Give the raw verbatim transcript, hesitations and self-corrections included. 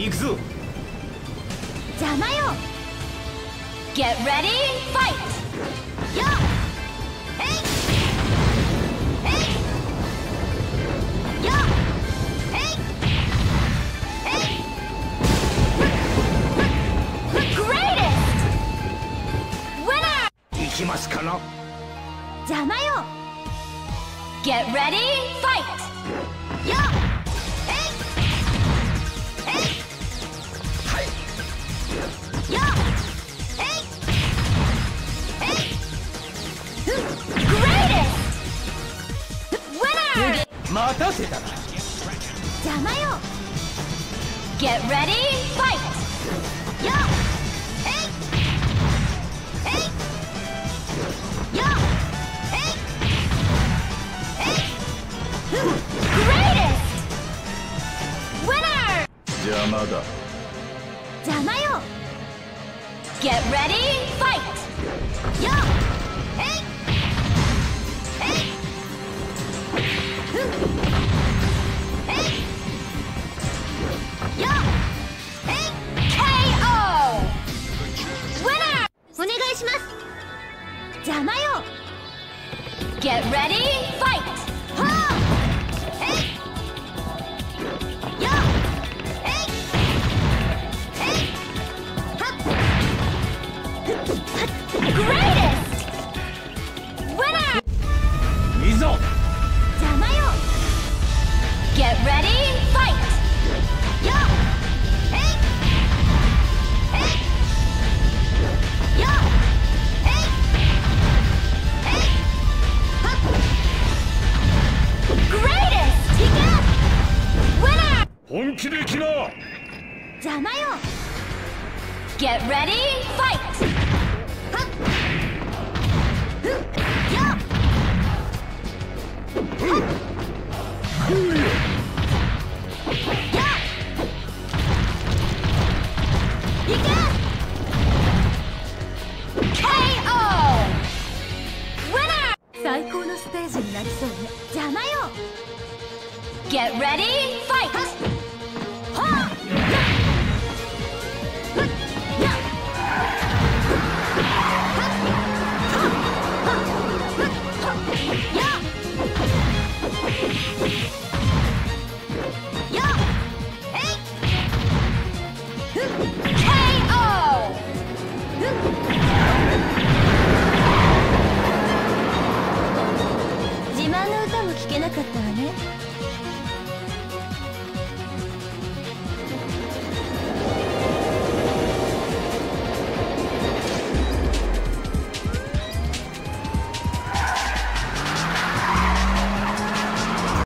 行くぞ。 邪魔よ。 Get ready, fight! よっえいえいよっえいえい Greatest! Winner! 行きますかな。 邪魔よ。 Get ready, fight! よっえいえいはい。 よっえいえい Greatest! Winner! 待たせたな。 邪魔よ。 Get ready, fight! よっえいえいよっえいえい Greatest! Winner! 邪魔だ。 邪魔よ。 Get ready, fight! よっえいえいえいよっえい ケーオー! Winner! お願いします。邪魔よ。 Get ready, fight! はあえいよっえいえいはっはっ Greatest! Winner! いざ。 邪魔よ。 Get ready, fight! よっえいえいよっえいえいはっ Greatest! いけ Winner! 本気で来な。 邪魔よ。 Get ready, fight! はっふっよっはっよっ いけ ケーオー! Winner! 最高のステージになりそうね。邪魔よ。 Get ready, fight! はっふっよっはっはっはっはっよっ